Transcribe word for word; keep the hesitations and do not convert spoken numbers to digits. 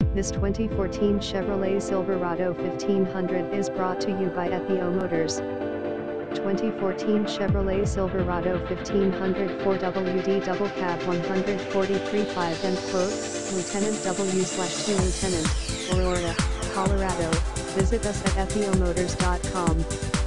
This twenty fourteen Chevrolet Silverado fifteen hundred is brought to you by Ethio Motors. twenty fourteen Chevrolet Silverado fifteen hundred four W D double cab one forty-three point five end quote, Lieutenant W slash two Lieutenant, Aurora, Colorado. Visit us at ethio motors dot com.